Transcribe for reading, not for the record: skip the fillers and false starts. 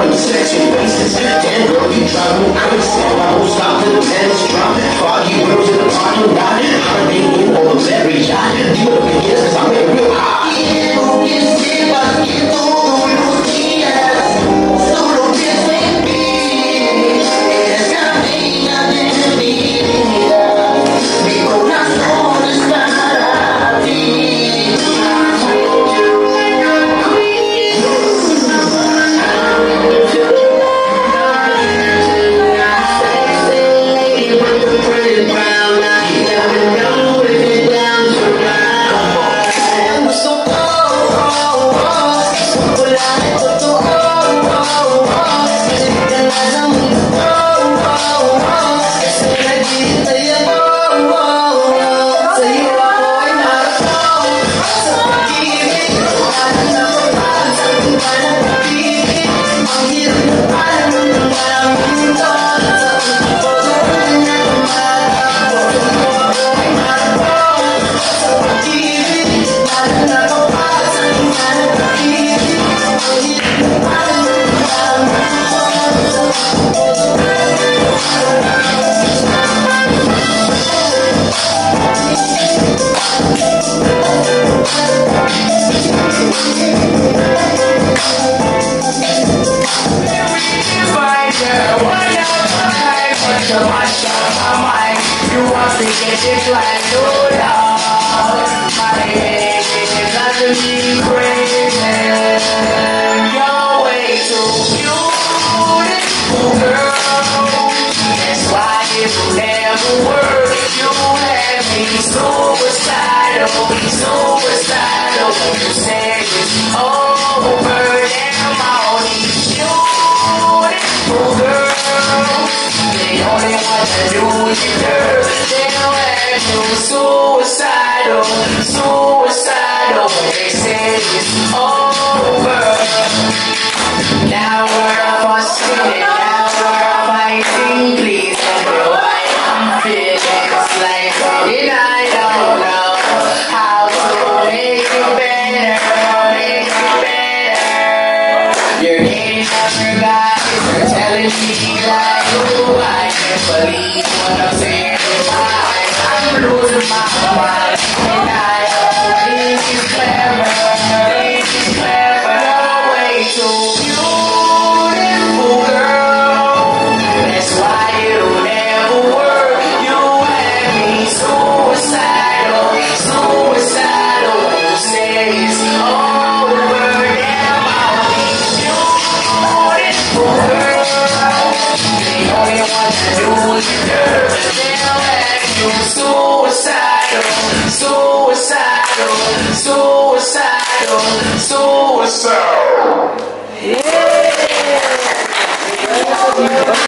all them sexy faces. Damn girl, you drive me crazy. I won't stop till the tennis drop. Foggy girls in the parking lot. Holiday in on the very yacht. Deal with the beginners cause I'm getting real hot. It's like no doubt, my head is driving me crazy. You're way too beautiful, girl. That's why it will never work. You have me suicidal, suicidal. You say it's over, damn all these beautiful girls. They only want to do you dirt. Suicidal, suicidal. They say it's over. Now we're busting it, now we're fighting. Please tell me why I'm feeling this like and I don't know how to make it better, make it better. Your name never got it, you're telling me that I can't believe what I'm saying. I'm losing my mind, and I think it's clever, way too beautiful, girl. That's why it'll never work. You have me suicidal, suicidal. You say it's over, damn all these beautiful girls. They only want to do is dirt. They'll have you suicidal, suicidal, suicidal, suicidal. Yeah.